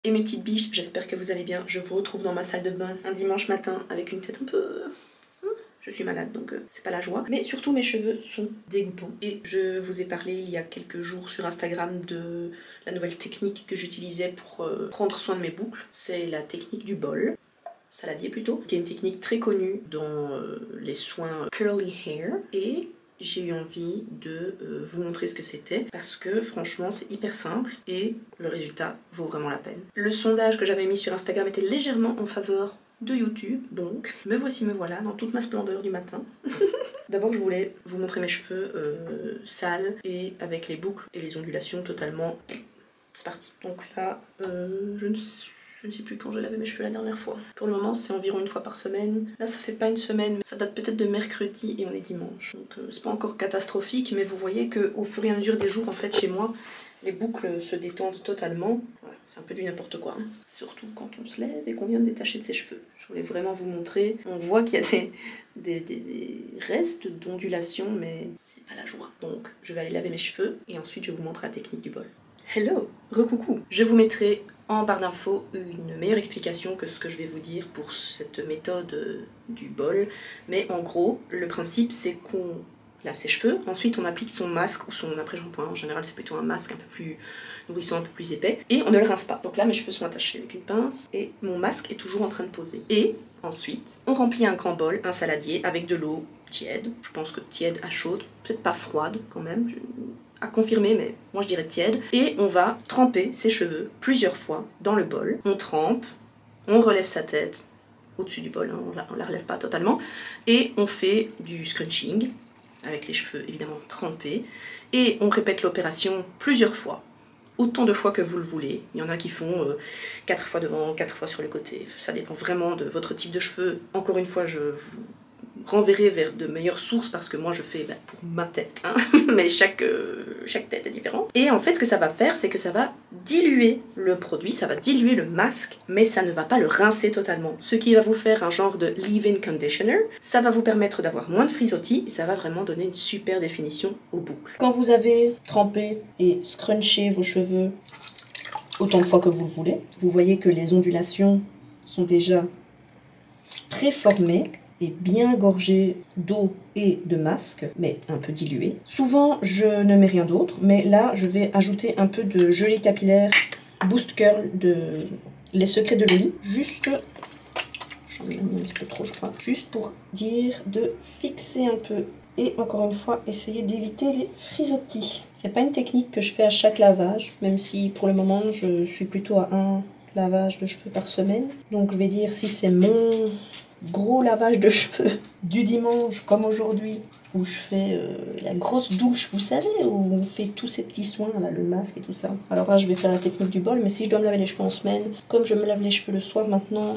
Et mes petites biches, j'espère que vous allez bien. Je vous retrouve dans ma salle de bain un dimanche matin avec une tête un peu... Je suis malade donc c'est pas la joie. Mais surtout mes cheveux sont dégoûtants. Et je vous ai parlé il y a quelques jours sur Instagram de la nouvelle technique que j'utilisais pour prendre soin de mes boucles. C'est la technique du bol. Saladier plutôt. Qui est une technique très connue dans les soins curly hair. Et j'ai eu envie de vous montrer ce que c'était parce que franchement c'est hyper simple et le résultat vaut vraiment la peine. Le sondage que j'avais mis sur Instagram était légèrement en faveur de YouTube, donc me voici, me voilà dans toute ma splendeur du matin. D'abord je voulais vous montrer mes cheveux sales et avec les boucles et les ondulations totalement... C'est parti. Donc là je ne sais plus quand j'ai lavé mes cheveux la dernière fois. Pour le moment, c'est environ une fois par semaine. Là, ça fait pas une semaine, mais ça date peut-être de mercredi et on est dimanche. Donc, c'est pas encore catastrophique, mais vous voyez qu'au fur et à mesure des jours, en fait, chez moi, les boucles se détendent totalement. Ouais, c'est un peu du n'importe quoi. Hein. Surtout quand on se lève et qu'on vient de détacher ses cheveux. Je voulais vraiment vous montrer. On voit qu'il y a des restes d'ondulation, mais c'est pas la joie. Donc, je vais aller laver mes cheveux et ensuite, je vous montre la technique du bol. Hello, recoucou. Je vous mettrai en barre d'infos une meilleure explication que ce que je vais vous dire pour cette méthode du bol. Mais en gros, le principe c'est qu'on lave ses cheveux, ensuite on applique son masque ou son après-shampoing. En général c'est plutôt un masque un peu plus nourrissant, un peu plus épais. Et on ne le rince pas. Donc là mes cheveux sont attachés avec une pince et mon masque est toujours en train de poser. Et ensuite, on remplit un grand bol, un saladier avec de l'eau tiède. Je pense que tiède à chaude, peut-être pas froide quand même. À confirmer, mais moi je dirais tiède. Et on va tremper ses cheveux plusieurs fois dans le bol. On trempe, on relève sa tête au-dessus du bol, hein, on la relève pas totalement. Et on fait du scrunching, avec les cheveux évidemment trempés. Et on répète l'opération plusieurs fois. Autant de fois que vous le voulez. Il y en a qui font 4 fois devant, 4 fois sur le côté. Ça dépend vraiment de votre type de cheveux. Encore une fois, je vous renverrai vers de meilleures sources parce que moi je fais pour ma tête, hein. Mais chaque tête est différente. Et en fait ce que ça va faire c'est que ça va diluer le produit, ça va diluer le masque, mais ça ne va pas le rincer totalement. Ce qui va vous faire un genre de leave-in conditioner, ça va vous permettre d'avoir moins de frisottis et ça va vraiment donner une super définition aux boucles. Quand vous avez trempé et scrunché vos cheveux autant de fois que vous le voulez, vous voyez que les ondulations sont déjà préformées et bien gorgé d'eau et de masque, mais un peu dilué. Souvent, je ne mets rien d'autre, mais là, je vais ajouter un peu de gelée capillaire Boost Curl de Les Secrets de Loli. Juste, j'en ai mis un petit peu trop, je crois. Juste pour dire de fixer un peu. Et encore une fois, essayer d'éviter les frisottis. C'est pas une technique que je fais à chaque lavage, même si pour le moment, je suis plutôt à un lavage de cheveux par semaine. Donc je vais dire si c'est mon gros lavage de cheveux du dimanche comme aujourd'hui où je fais la grosse douche, vous savez, où on fait tous ces petits soins là, le masque et tout ça. Alors là je vais faire la technique du bol, mais si je dois me laver les cheveux en semaine, comme je me lave les cheveux le soir maintenant,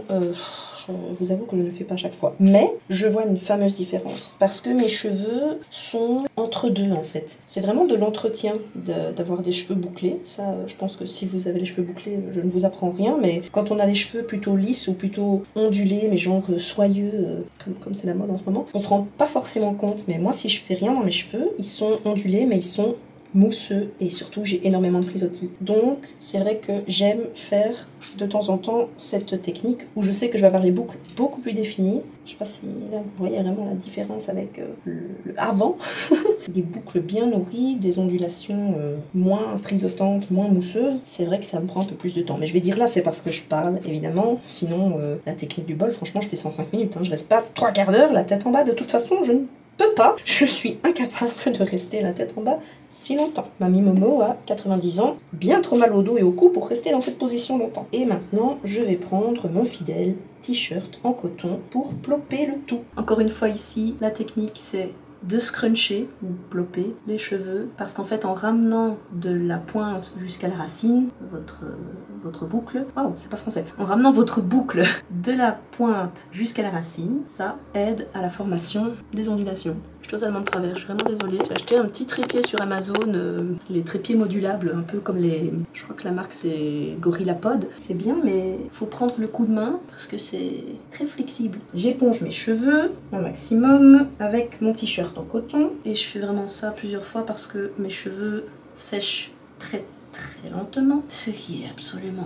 je vous avoue que je ne le fais pas à chaque fois. Mais je vois une fameuse différence parce que mes cheveux sont entre deux en fait. C'est vraiment de l'entretien d'avoir des cheveux bouclés. Ça, je pense que si vous avez les cheveux bouclés, je ne vous apprends rien, mais quand on a les cheveux plutôt lisses ou plutôt ondulés, mais genre soyeux, comme c'est la mode en ce moment, on se rend pas forcément compte. Mais moi, si je fais rien dans mes cheveux, ils sont ondulés, mais ils sont mousseux et surtout j'ai énormément de frisottis. Donc c'est vrai que j'aime faire de temps en temps cette technique où je sais que je vais avoir les boucles beaucoup plus définies. Je sais pas si là vous voyez vraiment la différence avec le avant. Des boucles bien nourries, des ondulations moins frisottantes, moins mousseuses. C'est vrai que ça me prend un peu plus de temps. Mais je vais dire là c'est parce que je parle évidemment. Sinon la technique du bol franchement je fais 105 minutes. Hein. Je reste pas 3 quarts d'heure la tête en bas. De toute façon je ne peux pas. Je suis incapable de rester la tête en bas si longtemps. Mamie Momo a 90 ans, bien trop mal au dos et au cou pour rester dans cette position longtemps. Et maintenant, je vais prendre mon fidèle t-shirt en coton pour plopper le tout. Encore une fois ici, la technique c'est de scruncher ou plopper les cheveux parce qu'en fait en ramenant de la pointe jusqu'à la racine, votre boucle, oh c'est pas français, en ramenant votre boucle de la pointe jusqu'à la racine, ça aide à la formation des ondulations. Je suis totalement de travers, je suis vraiment désolée. J'ai acheté un petit trépied sur Amazon, les trépieds modulables, un peu comme les... Je crois que la marque c'est GorillaPod. C'est bien, mais faut prendre le coup de main parce que c'est très flexible. J'éponge mes cheveux au maximum avec mon t-shirt en coton. Et je fais vraiment ça plusieurs fois parce que mes cheveux sèchent très lentement. Ce qui est absolument énervant.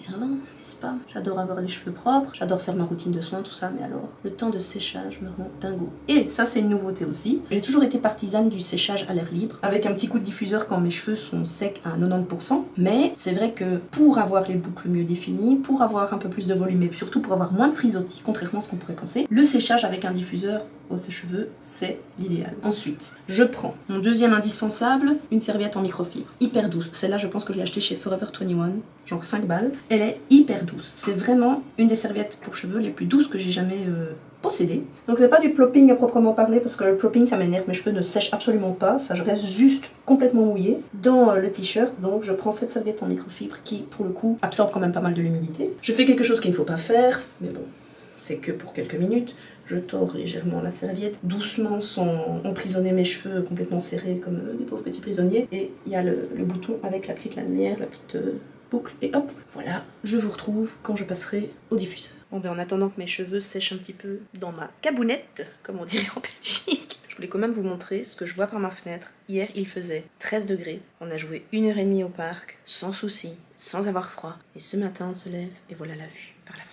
rien, n'est-ce pas? J'adore avoir les cheveux propres, j'adore faire ma routine de soins, tout ça, mais alors, le temps de séchage me rend dingo. Et ça, c'est une nouveauté aussi. J'ai toujours été partisane du séchage à l'air libre, avec un petit coup de diffuseur quand mes cheveux sont secs à 90%, mais c'est vrai que pour avoir les boucles mieux définies, pour avoir un peu plus de volume et surtout pour avoir moins de frisottis, contrairement à ce qu'on pourrait penser, le séchage avec un diffuseur au sèche-cheveux, c'est l'idéal. Ensuite, je prends mon deuxième indispensable, une serviette en microfibre, hyper douce. Celle-là, je pense que je l'ai achetée chez Forever 21, genre 5 balles. Elle est hyper douce. C'est vraiment une des serviettes pour cheveux les plus douces que j'ai jamais possédées. Donc c'est pas du plopping à proprement parler, parce que le plopping ça m'énerve, mes cheveux ne sèchent absolument pas, ça je reste juste complètement mouillé dans le t-shirt. Donc je prends cette serviette en microfibre qui, pour le coup, absorbe quand même pas mal de l'humidité. Je fais quelque chose qu'il ne faut pas faire, mais bon, c'est que pour quelques minutes. Je tords légèrement la serviette, doucement sans emprisonner mes cheveux complètement serrés comme des pauvres petits prisonniers. Et il y a le bouton avec la petite lanière, la petite boucle, et hop, voilà, je vous retrouve quand je passerai au diffuseur. Bon ben en attendant que mes cheveux sèchent un petit peu dans ma cabounette, comme on dirait en Belgique, je voulais quand même vous montrer ce que je vois par ma fenêtre. Hier il faisait 13 degrés, on a joué 1h30 au parc, sans souci, sans avoir froid. Et ce matin on se lève et voilà la vue par la fenêtre.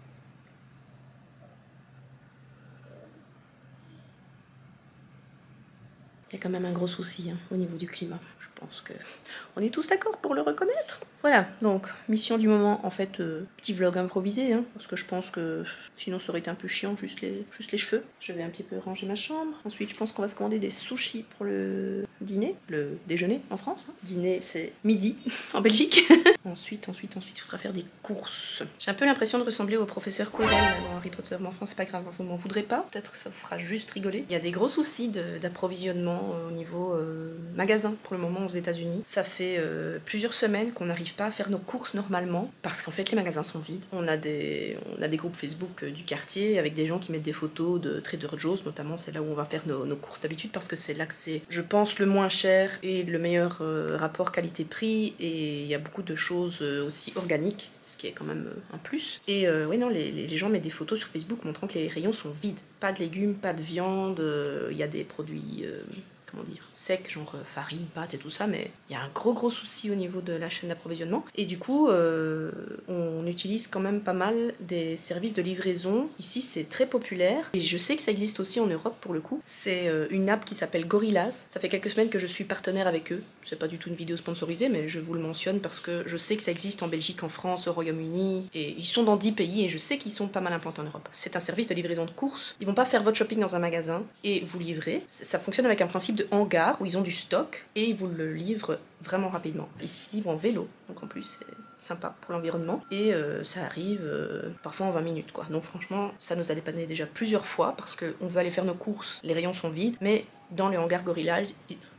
Il y a quand même un gros souci hein, au niveau du climat. Je pense que on est tous d'accord pour le reconnaître. Voilà, donc mission du moment, en fait, petit vlog improvisé, hein, parce que je pense que sinon ça aurait été un peu chiant, juste les cheveux. Je vais un petit peu ranger ma chambre. Ensuite, je pense qu'on va se commander des sushis pour le dîner, le déjeuner en France. Hein. Dîner, c'est midi en Belgique. Ensuite, il faudra faire des courses. J'ai un peu l'impression de ressembler au professeur Quirrell dans Harry Potter, mais enfin c'est pas grave, vous m'en voudrez pas. Peut-être que ça vous fera juste rigoler. Il y a des gros soucis d'approvisionnement au niveau magasin pour le moment aux États-Unis. Ça fait plusieurs semaines qu'on n'arrive pas à faire nos courses normalement parce qu'en fait les magasins sont vides. On a des groupes Facebook du quartier avec des gens qui mettent des photos de Trader Joe's, notamment c'est là où on va faire nos courses d'habitude parce que c'est là que c'est, je pense, le moins cher et le meilleur rapport qualité-prix, et il y a beaucoup de choses aussi organiques, ce qui est quand même un plus. Et oui, non, les gens mettent des photos sur Facebook montrant que les rayons sont vides. Pas de légumes, pas de viande, il y a des produits comment dire, secs, genre farine, pâtes et tout ça, mais il y a un gros souci au niveau de la chaîne d'approvisionnement. Et du coup, on utilise quand même pas mal des services de livraison. Ici, c'est très populaire. Et je sais que ça existe aussi en Europe pour le coup. C'est une app qui s'appelle Gorillaz. Ça fait quelques semaines que je suis partenaire avec eux. C'est pas du tout une vidéo sponsorisée, mais je vous le mentionne parce que je sais que ça existe en Belgique, en France, au Royaume-Uni. Et ils sont dans 10 pays et je sais qu'ils sont pas mal implantés en Europe. C'est un service de livraison de courses. Ils vont pas faire votre shopping dans un magasin et vous livrer. Ça fonctionne avec un principe de hangar où ils ont du stock et ils vous le livrent vraiment rapidement. Ici, ils livrent en vélo, donc en plus c'est sympa pour l'environnement, et ça arrive parfois en 20 minutes quoi. Donc franchement, ça nous a dépanné déjà plusieurs fois parce qu'on veut aller faire nos courses, les rayons sont vides, mais dans les hangars Gorillaz,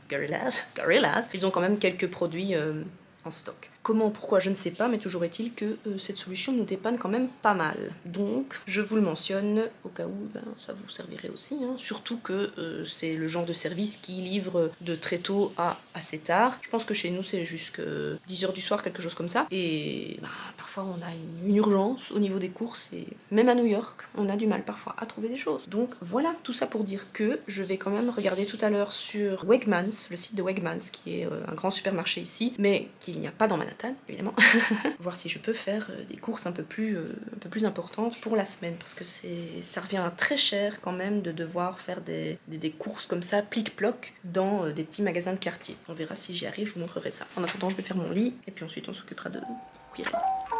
ils ont quand même quelques produits en stock. Comment, pourquoi, je ne sais pas, mais toujours est-il que cette solution nous dépanne quand même pas mal. Donc, je vous le mentionne au cas où ça vous servirait aussi. Hein. Surtout que c'est le genre de service qui livre de très tôt à assez tard. Je pense que chez nous, c'est jusqu'à 10h du soir, quelque chose comme ça. Et parfois, on a une urgence au niveau des courses. Et même à New York, on a du mal parfois à trouver des choses. Donc voilà, tout ça pour dire que je vais quand même regarder tout à l'heure sur Wegmans, le site de Wegmans, qui est un grand supermarché ici, mais qu'il n'y a pas dans Manhattan, évidemment. Voir si je peux faire des courses un peu plus importantes pour la semaine, parce que ça revient très cher quand même de devoir faire des courses comme ça, plic-ploc, dans des petits magasins de quartier. On verra si j'y arrive, je vous montrerai ça. En attendant, je vais faire mon lit, et puis ensuite on s'occupera de Quirrell.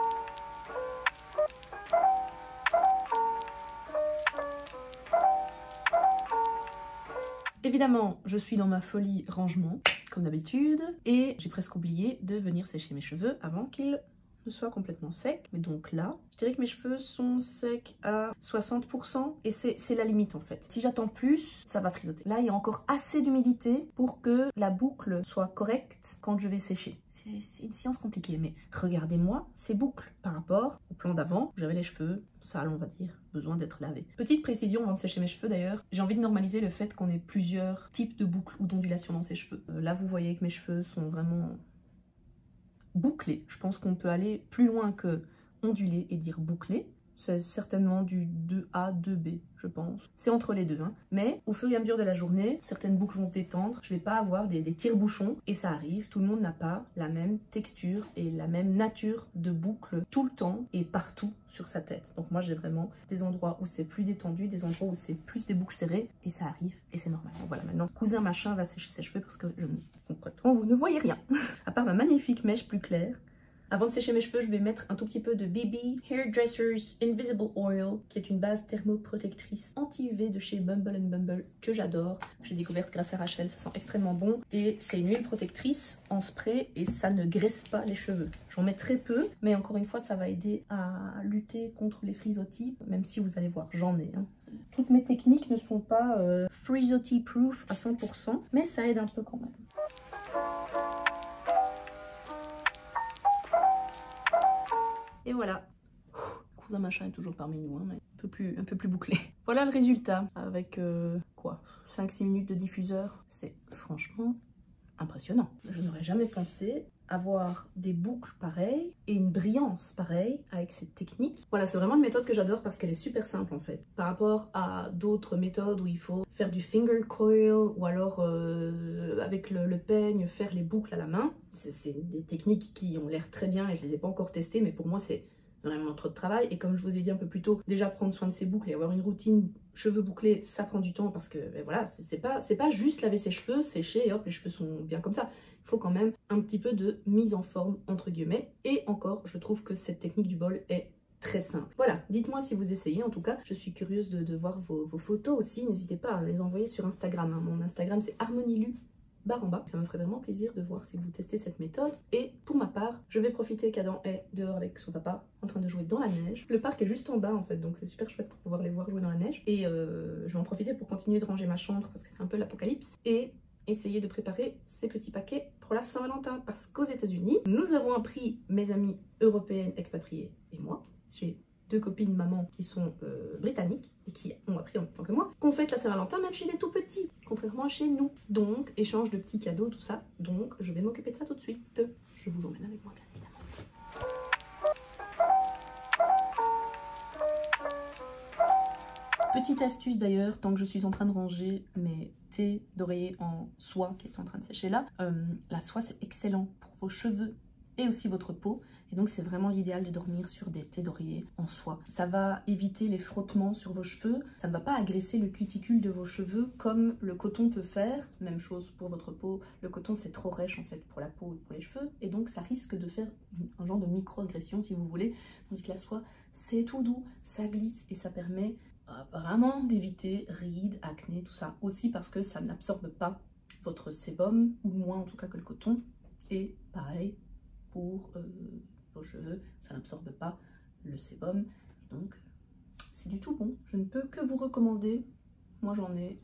Évidemment, je suis dans ma folie rangement, comme d'habitude, et j'ai presque oublié de venir sécher mes cheveux avant qu'ils ne soient complètement secs. Mais donc là, je dirais que mes cheveux sont secs à 60%, et c'est la limite en fait. Si j'attends plus, ça va frisoter. Là, il y a encore assez d'humidité pour que la boucle soit correcte quand je vais sécher. C'est une science compliquée, mais regardez-moi ces boucles par rapport au plan d'avant. J'avais les cheveux sales, on va dire, besoin d'être lavés. Petite précision avant de sécher mes cheveux d'ailleurs, j'ai envie de normaliser le fait qu'on ait plusieurs types de boucles ou d'ondulations dans ses cheveux. Là, vous voyez que mes cheveux sont vraiment bouclés. Je pense qu'on peut aller plus loin que onduler et dire bouclé. c'est certainement du 2A, 2B, je pense. C'est entre les deux, hein. Mais au fur et à mesure de la journée, certaines boucles vont se détendre. Je vais pas avoir des tire-bouchons et ça arrive. Tout le monde n'a pas la même texture et la même nature de boucle tout le temps et partout sur sa tête. Donc moi, j'ai vraiment des endroits où c'est plus détendu, des endroits où c'est plus des boucles serrées et ça arrive et c'est normal. Donc voilà, maintenant, cousin machin va sécher ses cheveux parce que je ne comprends. Vous ne voyez rien. À part ma magnifique mèche plus claire. Avant de sécher mes cheveux, je vais mettre un tout petit peu de BB Hairdressers Invisible Oil, qui est une base thermoprotectrice anti-UV de chez Bumble Bumble que j'adore. J'ai découverte grâce à Rachel, ça sent extrêmement bon. Et c'est une huile protectrice en spray et ça ne graisse pas les cheveux. J'en mets très peu, mais encore une fois, ça va aider à lutter contre les frisottis, même si vous allez voir, j'en ai. Hein. Toutes mes techniques ne sont pas frisottis proof à 100%, mais ça aide un peu quand même. Et voilà, cousin machin est toujours parmi nous, hein, mais un peu plus bouclé. Voilà le résultat, avec quoi, 5-6 minutes de diffuseur. C'est franchement impressionnant. Je n'aurais jamais pensé avoir des boucles pareilles et une brillance pareille avec cette technique. Voilà, c'est vraiment une méthode que j'adore parce qu'elle est super simple en fait. Par rapport à d'autres méthodes où il faut faire du finger coil ou alors avec le peigne faire les boucles à la main. C'est des techniques qui ont l'air très bien et je les ai pas encore testées, mais pour moi c'est vraiment trop de travail. Et comme je vous ai dit un peu plus tôt, déjà prendre soin de ses boucles et avoir une routine cheveux bouclés, ça prend du temps parce que ben voilà, c'est pas juste laver ses cheveux, sécher et hop, les cheveux sont bien comme ça. Il faut quand même un petit peu de mise en forme entre guillemets. Et encore, je trouve que cette technique du bol est très simple. Voilà, dites-moi si vous essayez, en tout cas, je suis curieuse de voir vos photos aussi. N'hésitez pas à les envoyer sur Instagram. Hein. Mon Instagram c'est harmonilu. Barre en bas. Ça me ferait vraiment plaisir de voir si vous testez cette méthode. Et pour ma part, je vais profiter qu'Adam est dehors avec son papa en train de jouer dans la neige. Le parc est juste en bas en fait, donc c'est super chouette pour pouvoir les voir jouer dans la neige. Et je vais en profiter pour continuer de ranger ma chambre parce que c'est un peu l'apocalypse. Et essayer de préparer ces petits paquets pour la Saint-Valentin. Parce qu'aux États-Unis, nous avons appris, mes amies européennes expatriées et moi, j'ai 2 copines maman qui sont britanniques et qui ont appris en même temps que moi qu'on fête la Saint-Valentin même chez les tout petits, contrairement à chez nous. Donc, échange de petits cadeaux, tout ça. Donc, je vais m'occuper de ça tout de suite. Je vous emmène avec moi, bien évidemment. Petite astuce d'ailleurs, tant que je suis en train de ranger mes thés d'oreiller en soie qui est en train de sécher là, la soie c'est excellent pour vos cheveux et aussi votre peau. Et donc c'est vraiment l'idéal de dormir sur des thés d'oreiller en soie. Ça va éviter les frottements sur vos cheveux, ça ne va pas agresser le cuticule de vos cheveux comme le coton peut faire. Même chose pour votre peau, le coton c'est trop rêche en fait pour la peau et pour les cheveux. Et donc ça risque de faire un genre de micro-agression si vous voulez. Tandis que la soie c'est tout doux, ça glisse et ça permet vraiment d'éviter rides, acné, tout ça. Aussi parce que ça n'absorbe pas votre sébum, ou moins en tout cas que le coton. Et pareil pour vos cheveux, ça n'absorbe pas le sébum. Donc c'est du tout bon. Je ne peux que vous recommander. Moi j'en ai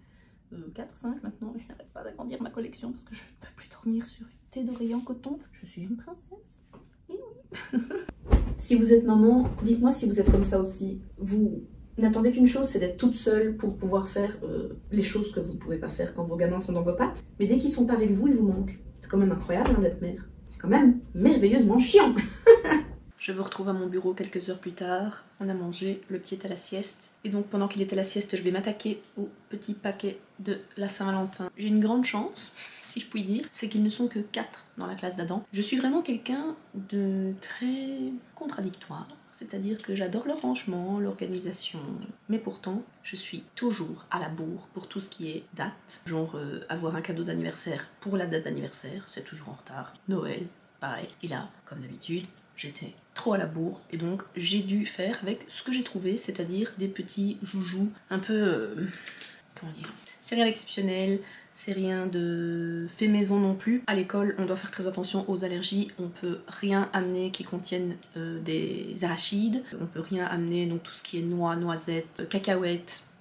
4-5 maintenant et je n'arrête pas d'agrandir ma collection parce que je ne peux plus dormir sur une thé d'oreiller en coton. Je suis une princesse. Et oui. Si vous êtes maman, dites-moi si vous êtes comme ça aussi. Vous n'attendez qu'une chose, c'est d'être toute seule pour pouvoir faire les choses que vous ne pouvez pas faire quand vos gamins sont dans vos pattes. Mais dès qu'ils sont pas avec vous, ils vous manquent. C'est quand même incroyable hein, d'être mère. C'est quand même merveilleusement chiant. Je vous retrouve à mon bureau quelques heures plus tard. On a mangé, le petit est à la sieste. Et donc pendant qu'il était à la sieste, je vais m'attaquer au petit paquet de la Saint-Valentin. J'ai une grande chance, si je puis dire, c'est qu'ils ne sont que 4 dans la classe d'Adam. Je suis vraiment quelqu'un de très contradictoire. C'est-à-dire que j'adore le rangement, l'organisation, mais pourtant, je suis toujours à la bourre pour tout ce qui est date. Genre avoir un cadeau d'anniversaire pour la date d'anniversaire, c'est toujours en retard. Noël, pareil. Et là, comme d'habitude, j'étais trop à la bourre et donc j'ai dû faire avec ce que j'ai trouvé, c'est-à-dire des petits joujoux un peu... comment dire, c'est rien d'exceptionnel, c'est rien de fait maison non plus. À l'école, on doit faire très attention aux allergies. On peut rien amener qui contienne des arachides. On peut rien amener, donc tout ce qui est noix, noisettes, cacahuètes,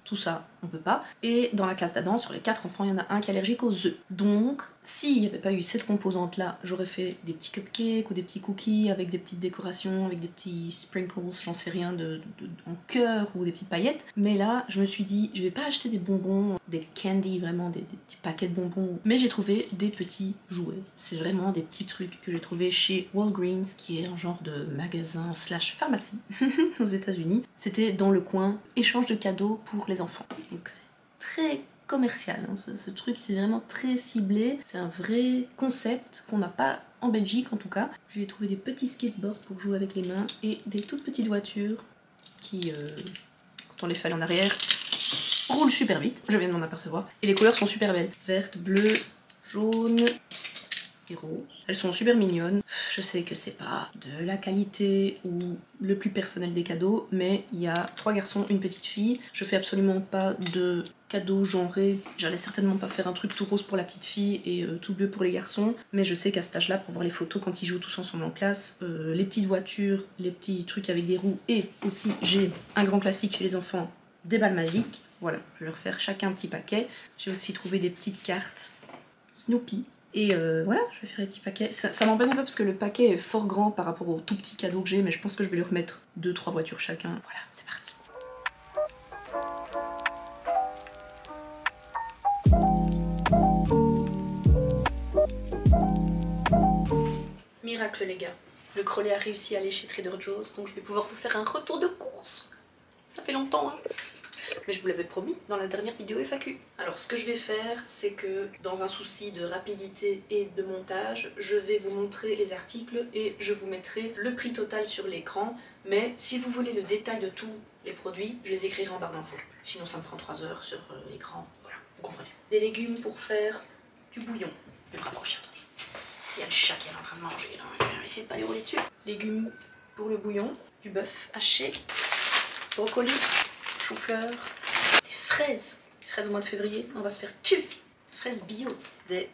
tout ça, on peut pas. Et dans la classe d'Adam, sur les 4 enfants, il y en a un qui est allergique aux œufs. Donc, s'il n'y avait pas eu cette composante-là, j'aurais fait des petits cupcakes ou des petits cookies avec des petites décorations, avec des petits sprinkles, j'en sais rien, en cœur ou des petites paillettes. Mais là, je me suis dit, je vais pas acheter des bonbons, des candy, vraiment des petits paquets de bonbons. Mais j'ai trouvé des petits jouets. C'est vraiment des petits trucs que j'ai trouvé chez Walgreens, qui est un genre de magasin / pharmacie aux États-Unis. C'était dans le coin échange de cadeaux pour les enfants. Donc c'est très commercial, hein. Ce truc c'est vraiment très ciblé, c'est un vrai concept qu'on n'a pas en Belgique en tout cas. J'ai trouvé des petits skateboards pour jouer avec les mains et des toutes petites voitures qui, quand on les fait aller en arrière, roulent super vite, je viens de m'en apercevoir. Et les couleurs sont super belles, verte, bleu, jaune et rose. Elles sont super mignonnes. Je sais que c'est pas de la qualité ou le plus personnel des cadeaux, mais il y a 3 garçons, une petite fille. Je fais absolument pas de cadeaux genrés. J'allais certainement pas faire un truc tout rose pour la petite fille et tout bleu pour les garçons, mais je sais qu'à cet âge-là, pour voir les photos quand ils jouent tous ensemble en classe, les petites voitures, les petits trucs avec des roues, et aussi j'ai un grand classique chez les enfants, des balles magiques. Voilà, je vais leur faire chacun un petit paquet. J'ai aussi trouvé des petites cartes Snoopy. Et voilà, je vais faire les petits paquets. Ça m'embête un peu parce que le paquet est fort grand par rapport au tout petit cadeau que j'ai, mais je pense que je vais lui remettre 2-3 voitures chacun. Voilà, c'est parti. Miracle les gars, le Crowley a réussi à aller chez Trader Joe's, donc je vais pouvoir vous faire un retour de course. Ça fait longtemps, hein. Mais je vous l'avais promis dans la dernière vidéo FAQ. Alors ce que je vais faire, c'est que dans un souci de rapidité et de montage, je vais vous montrer les articles et je vous mettrai le prix total sur l'écran. Mais si vous voulez le détail de tous les produits, je les écrirai en barre d'infos. Sinon ça me prend 3 heures sur l'écran. Voilà, vous comprenez. Des légumes pour faire du bouillon. Je vais me rapprocher. Il y a le chat qui est en train de manger là. Je vais essayer de pas les rouler dessus. Légumes pour le bouillon, du bœuf haché, brocoli, chou-fleur, des fraises au mois de février, on va se faire tuer, des fraises bio, des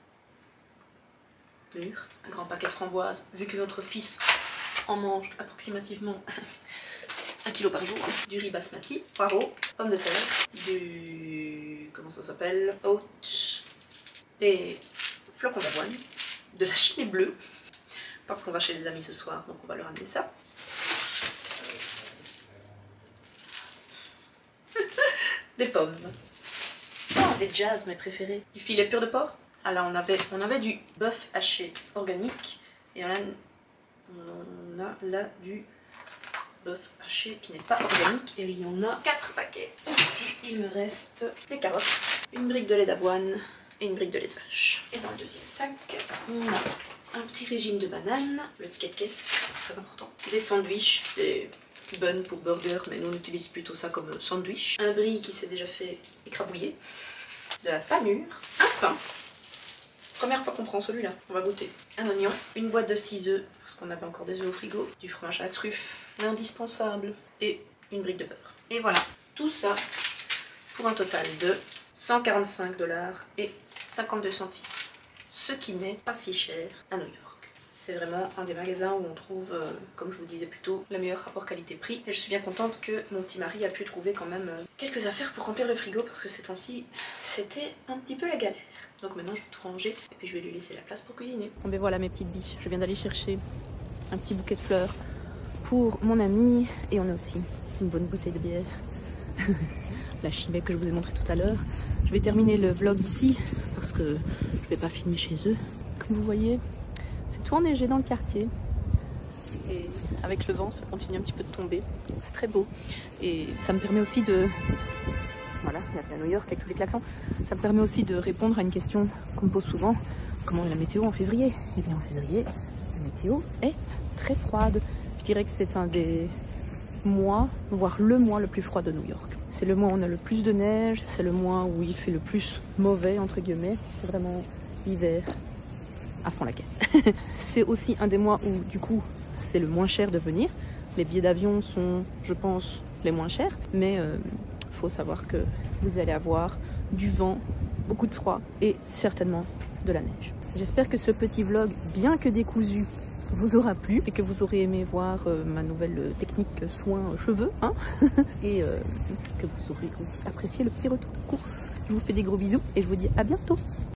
mûres, un grand paquet de framboises, vu que notre fils en mange approximativement 1 kg par jour, du riz basmati, poireaux, pommes de terre, du... comment ça s'appelle, oats, des flocons d'avoine, de la chimée bleue, parce qu'on va chez les amis ce soir, donc on va leur amener ça. Des pommes. Oh, des jazz, mes préférés. Du filet pur de porc. Ah là, on avait du bœuf haché organique. Et on a là du bœuf haché qui n'est pas organique. Et il y en a 4 paquets. Ici, il me reste des carottes, une brique de lait d'avoine et une brique de lait de vache. Et dans le deuxième sac, on a un petit régime de bananes, le ticket de caisse, très important. Des sandwichs, des bun pour burger, mais nous on utilise plutôt ça comme sandwich. Un brie qui s'est déjà fait écrabouiller. De la panure. Un pain. Première fois qu'on prend celui-là. On va goûter. Un oignon. Une boîte de 6 œufs, parce qu'on avait encore des œufs au frigo. Du fromage à la truffe. L'indispensable. Et une brique de beurre. Et voilà. Tout ça pour un total de 145 $ et 52 centimes. Ce qui n'est pas si cher à New York. C'est vraiment un des magasins où on trouve, comme je vous disais plus tôt, le meilleur rapport qualité-prix. Et je suis bien contente que mon petit mari a pu trouver quand même quelques affaires pour remplir le frigo, parce que ces temps-ci, c'était un petit peu la galère. Donc maintenant, je vais tout ranger et puis je vais lui laisser la place pour cuisiner. Bon ben voilà mes petites biches, je viens d'aller chercher un petit bouquet de fleurs pour mon ami. Et on a aussi une bonne bouteille de bière. La chimée que je vous ai montré tout à l'heure. Je vais terminer le vlog ici, parce que je vais pas filmer chez eux. Comme vous voyez, c'est tout enneigé dans le quartier et avec le vent ça continue un petit peu de tomber, c'est très beau et ça me permet aussi de, voilà, il y a à New York avec tous les klaxons, ça me permet aussi de répondre à une question qu'on me pose souvent: comment est la météo en février? Et bien en février la météo est très froide, je dirais que c'est un des mois, voire le mois le plus froid de New York. C'est le mois où on a le plus de neige, c'est le mois où il fait le plus mauvais entre guillemets, c'est vraiment l'hiver à fond la caisse. C'est aussi un des mois où du coup c'est le moins cher de venir. Les billets d'avion sont, je pense, les moins chers, mais faut savoir que vous allez avoir du vent, beaucoup de froid et certainement de la neige. J'espère que ce petit vlog, bien que décousu, vous aura plu et que vous aurez aimé voir ma nouvelle technique soin cheveux, hein. Et que vous aurez aussi apprécié le petit retour course. Je vous fais des gros bisous et je vous dis à bientôt.